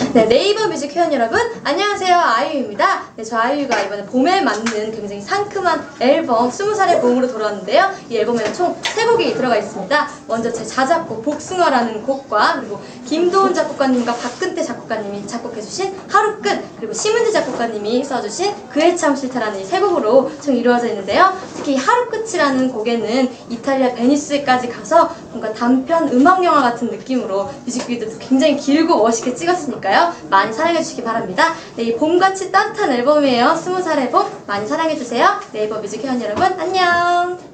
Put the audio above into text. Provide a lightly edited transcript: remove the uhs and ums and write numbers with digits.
네, 네이버 뮤직 회원 여러분, 안녕하세요. 아이유입니다. 네, 저 아이유가 이번에 봄에 맞는 굉장히 상큼한 앨범 20살의 봄으로 돌아왔는데요. 이 앨범에는 총 3곡이 들어가 있습니다. 먼저 제 자작곡 복숭아라는 곡과 그리고 김도훈 작곡가님과 박근태 작곡가님이 작곡해주신 하루끝, 그리고 심은지 작곡가님이 써주신 그애 참 싫다라는 이 3곡으로 총 이루어져 있는데요. 특히 하루끝이라는 곡에는 이탈리아 베니스까지 가서 뭔가 단편 음악영화 같은 느낌으로 뮤직비디오도 굉장히 길고 멋있게 찍었으니까요. 많이 사랑해주시기 바랍니다. 네, 이 봄같이 따뜻한 앨범이에요. 20살의 봄 많이 사랑해주세요. 네이버 뮤직 회원 여러분 안녕.